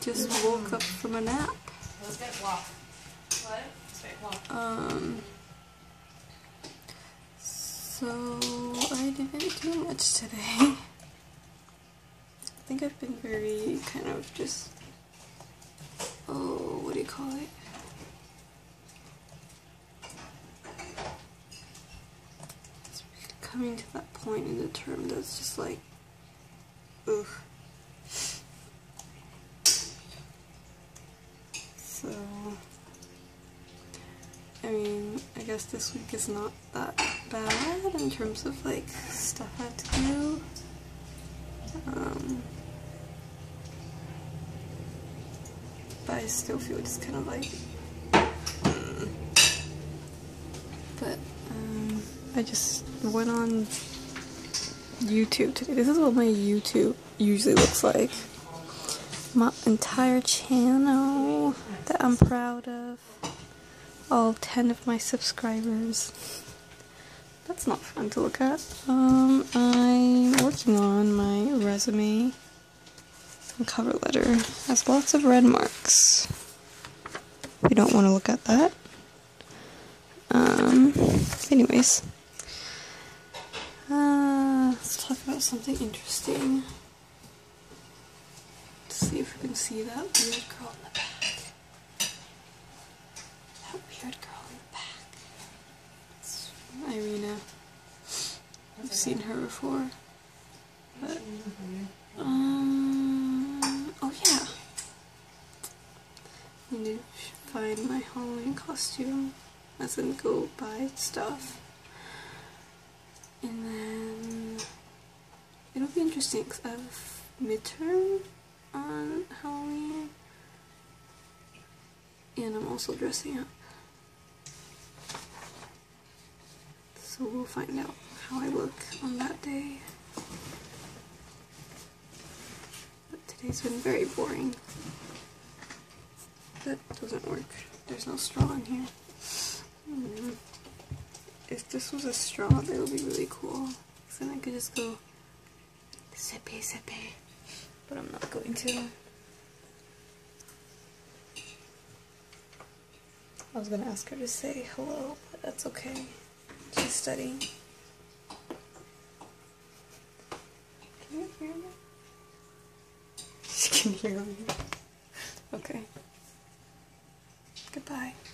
just woke up from a nap. So I didn't do much today. I think I've been very kind of just, what do you call it? It's coming to that point in the term that's just like, ugh. So, I mean, I guess this week is not that bad in terms of like stuff I have to do. But I still feel just kind of like, but I just went on YouTube today. This is what my YouTube usually looks like. My entire channel that I'm proud of. All 10 of my subscribers. That's not fun to look at. I'm working on my resume and cover letter. It has lots of red marks. We don't want to look at that. Anyways. Let's talk about something interesting. Let's see if we can see that weird girl in the back. That weird girl in the back. It's Irina. I've seen her before. But, oh yeah. I need to find my Halloween costume. As in go buy stuff. And then it'll be interesting because I have midterm on Halloween. And I'm also dressing up. So we'll find out how I look on that day. But today's been very boring. That doesn't work. There's no straw in here. If this was a straw, that would be really cool. So then I could just go sippy sippy. But I'm not going to. I was gonna ask her to say hello, but that's okay. She's studying. Can you hear me? She can hear me. Okay. Goodbye.